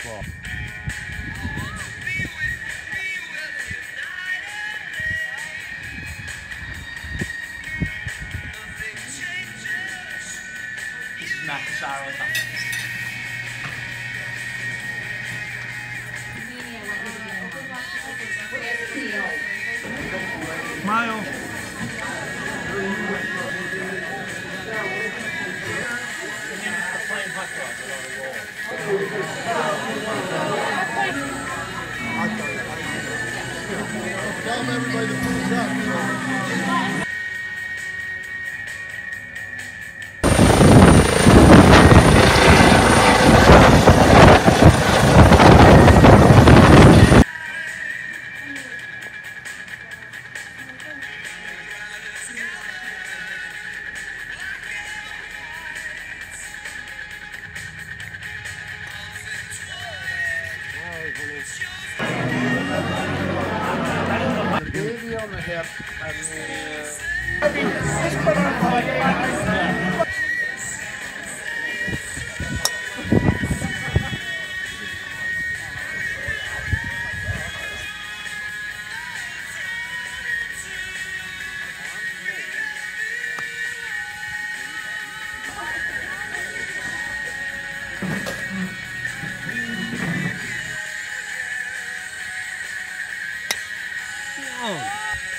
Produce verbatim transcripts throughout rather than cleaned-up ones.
ball. Smack the shot right back. Smile. Tell everybody to push up. Baby on the hip. I mean, just put on like yeah. Oh.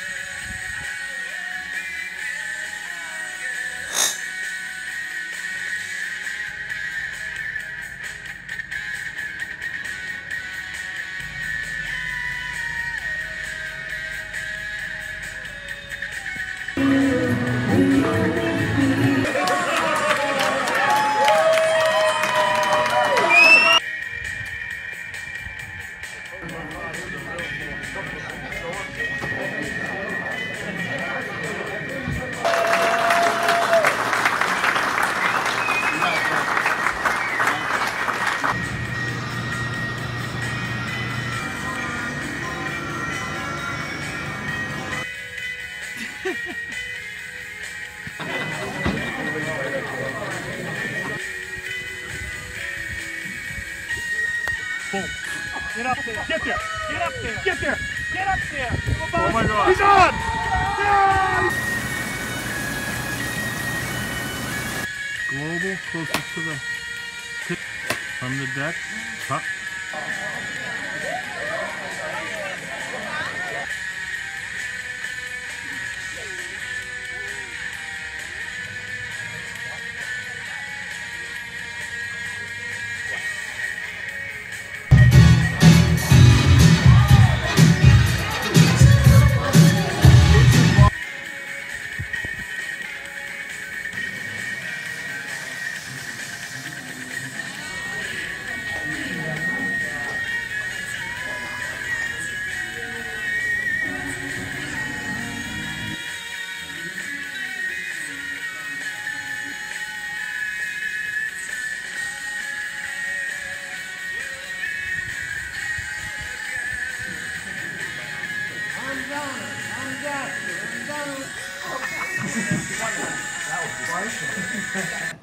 Boom. Get up there. Get there. Get up there. Get there. Get up there. Oh my God. He's on. Yeah! Global closest to the tip from the deck. Huh? I'm done. I'm done. I'm done. That was